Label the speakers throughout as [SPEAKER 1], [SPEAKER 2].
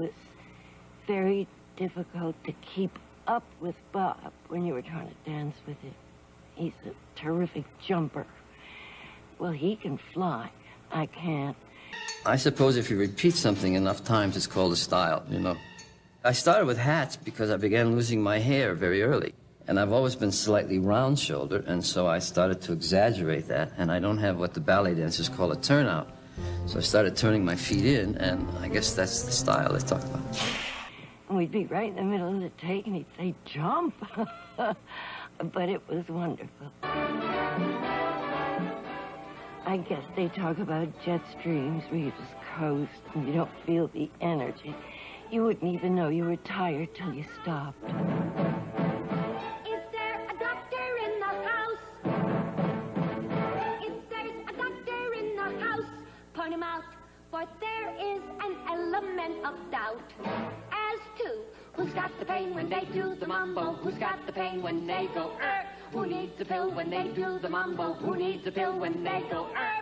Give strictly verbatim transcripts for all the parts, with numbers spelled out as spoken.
[SPEAKER 1] was very difficult to keep up with Bob when you were trying to dance with him. He's a terrific jumper. Well, he can fly. I can't.
[SPEAKER 2] I suppose if you repeat something enough times, it's called a style, you know. I started with hats because I began losing my hair very early. And I've always been slightly round-shouldered, and so I started to exaggerate that, and I don't have what the ballet dancers call a turnout. So I started turning my feet in, and I guess that's the style they talk about.
[SPEAKER 1] And we'd be right in the middle of the take, and he'd say, jump. But it was wonderful. I guess they talk about jet streams where you just coast and you don't feel the energy. You wouldn't even know you were tired till you stopped.
[SPEAKER 3] Is there a doctor in the house? If there's a doctor in the house, point him out, for there is an element of doubt as to who's got the pain when they do the mambo, who's got the pain when they go er, who needs a pill when they do the mambo, who needs a pill when they go er.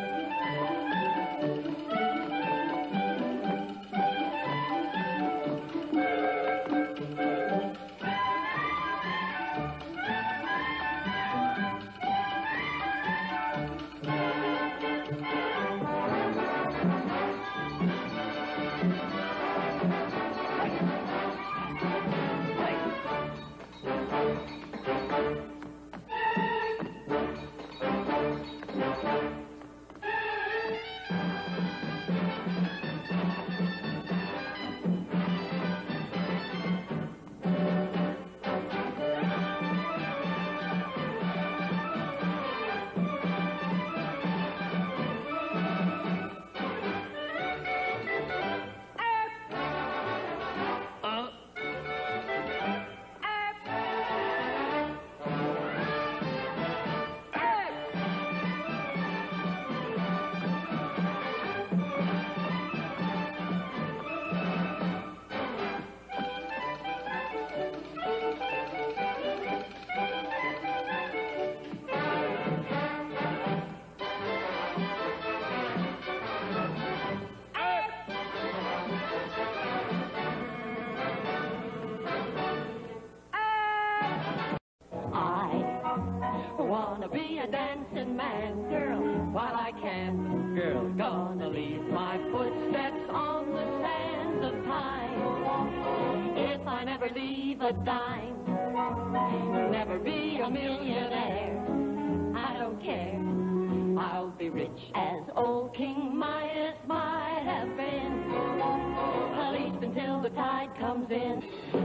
[SPEAKER 4] Wanna be a dancing man, girl, while I can. Girl, gonna leave my footsteps on the sands of time. If I never leave a dime, never be a millionaire, I don't care. I'll be rich as old King Midas might have been, at least until the tide comes in.